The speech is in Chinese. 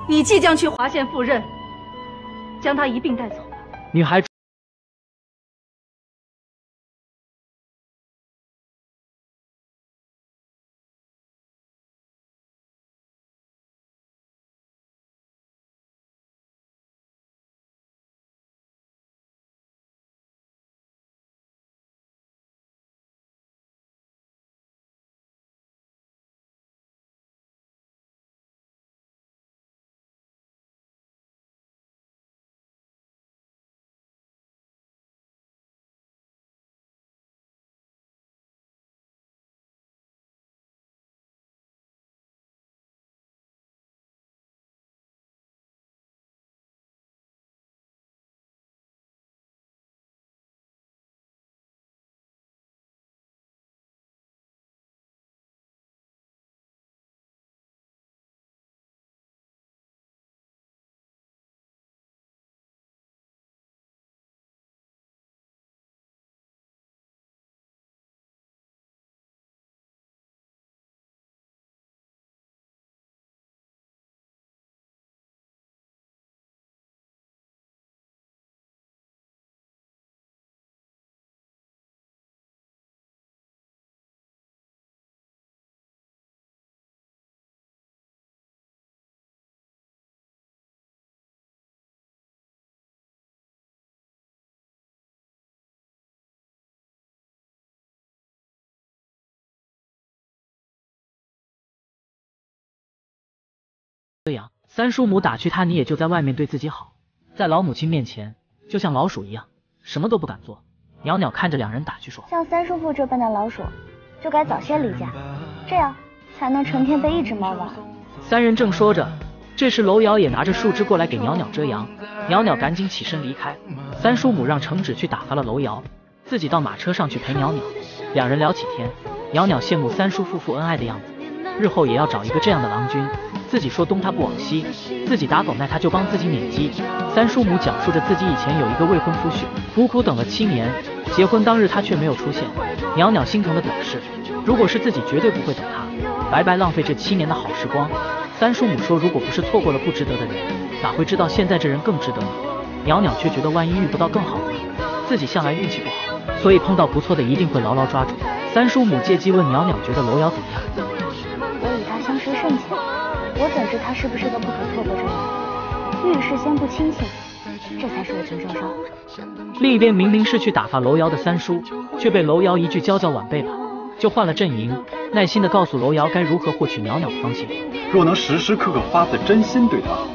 你即将去华县赴任，将他一并带走吧。 女孩。 这样，三叔母打趣他，你也就在外面对自己好，在老母亲面前就像老鼠一样，什么都不敢做。袅袅看着两人打趣说：“ 像三叔父这般的老鼠，就该早些离家，这样才能成天被一只猫玩。” 三人正说着，这时楼瑶也拿着树枝过来给袅袅遮阳，袅袅赶紧起身离开。三叔母让程芷去打发了楼瑶，自己到马车上去陪袅袅。两人聊起天，袅袅羡慕三叔夫妇恩爱的样子，日后也要找一个这样的郎君。自己说东他不往西，自己打狗耐他就帮自己撵鸡。三叔母讲述着自己以前有一个未婚夫婿，苦苦等了7年，结婚当日他却没有出现。袅袅心疼的表示，如果是自己绝对不会等他，白白浪费这7年的好时光。三叔母说，如果不是错过了不值得的人，哪会知道现在这人更值得呢？袅袅却觉得万一遇不到更好的，自己向来运气不好，所以碰到不错的一定会牢牢抓住。三叔母借机问袅袅觉得楼瑶怎么样？ 我与他相识甚浅，我怎知他是不是个不可错过之人？遇事先不轻信，这才是我程少商。 另一边明明是去打发楼瑶的三叔，却被楼瑶一句娇娇晚辈吧，就换了阵营，耐心地告诉楼瑶该如何获取袅袅的芳心。 若能时时刻刻发自真心对她好，